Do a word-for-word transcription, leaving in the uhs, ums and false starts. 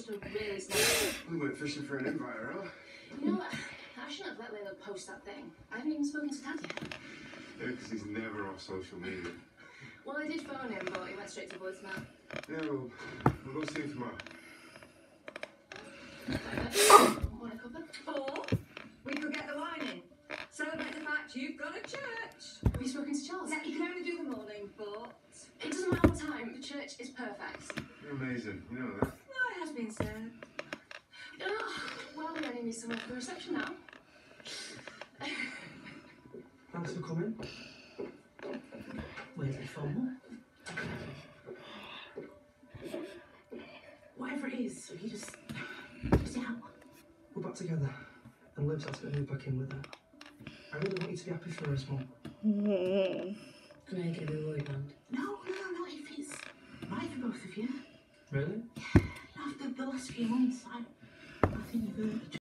to really snap. We went fishing for an invite, huh? You know what? I shouldn't have let Layla post that thing. I haven't even spoken to Dad yet. Yeah, because he's never off social media. Well, I did phone him, but he went straight to voicemail. Yeah, we'll, we'll go see him tomorrow. Want a cuppa? Or we could get the wine in. Celebrate the fact you've got a church. Have you spoken to Charles? Yeah, you can only do the morning, but... It doesn't matter what time. The church is perfect. You're amazing. You know that. No, it has been said. Oh, well, we only need someone for the reception now. Thanks for coming. Weirdly formal. Whatever it is, you just... just out. We're back together, and Liv's asked me to move back in with her. I really want you to be happy for us, Mum. I know you're going to be worried, man. No, no, not if it's right for both of you. Really? After the last few months, I, I think you've